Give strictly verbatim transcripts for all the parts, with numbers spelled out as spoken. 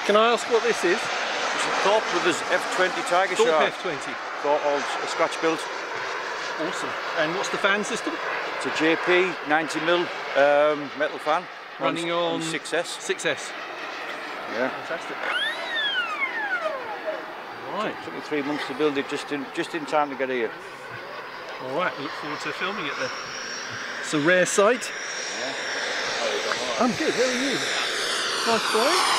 Can I ask what this is? It's a Thorpe with his F twenty Tigershark. Thorpe F twenty. Thorpe, all scratch built. Awesome. And what's the fan system? It's a J P ninety mil um, metal fan. Running on, on six S. six S. Yeah. Fantastic. Right. It took me three months to build it, just in just in time to get here. All right. Look forward to filming it then. It's a rare sight. Yeah. I'm good. How are you? Nice flying.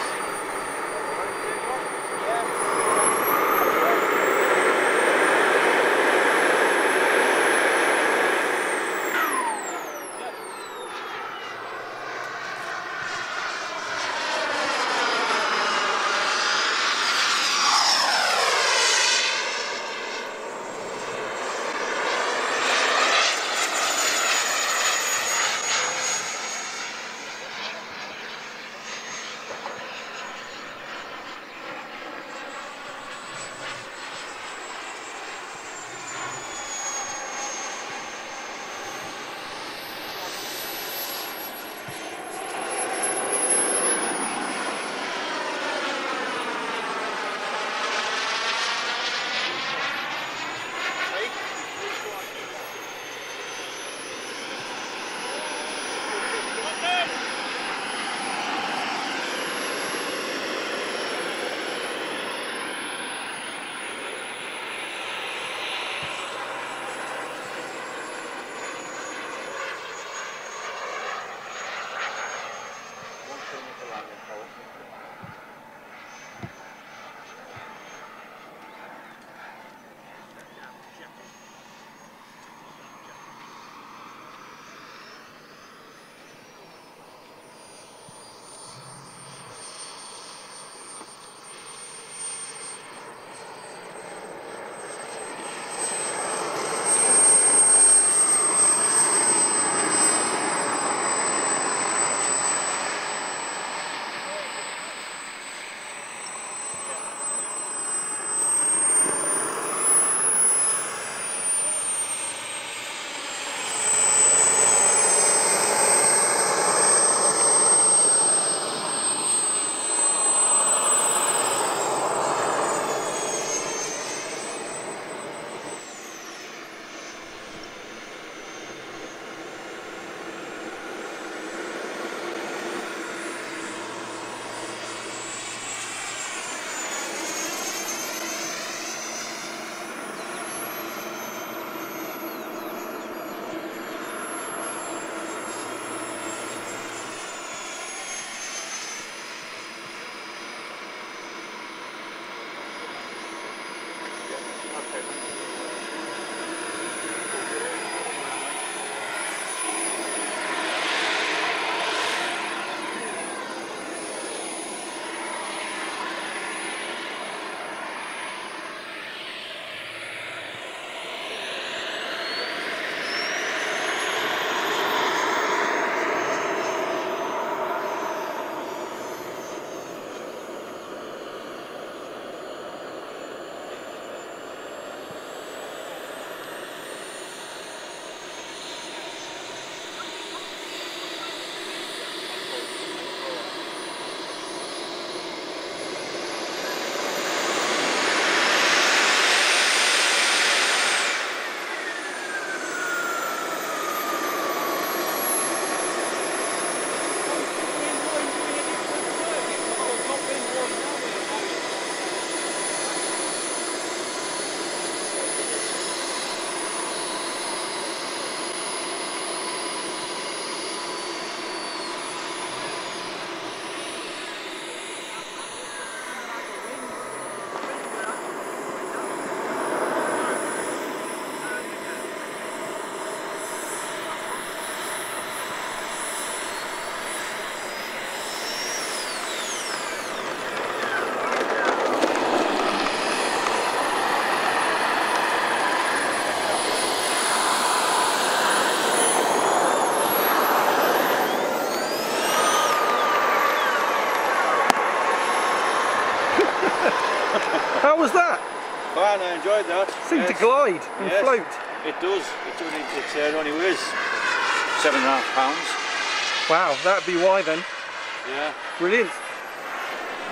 How was that? Fine, I enjoyed that. Seemed yes. to glide and yes, float. It does. It only, it's, uh, it only weighs seven and a half pounds. Wow, that'd be why then. Yeah. Brilliant.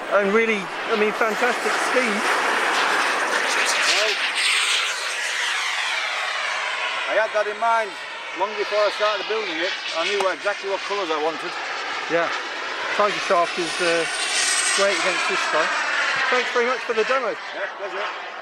and really, I mean, fantastic speed. Well, I had that in mind long before I started building it. I knew exactly what colours I wanted. Yeah, Tigershark is uh, great against this guy. Thanks very much for the demo. Yeah, pleasure.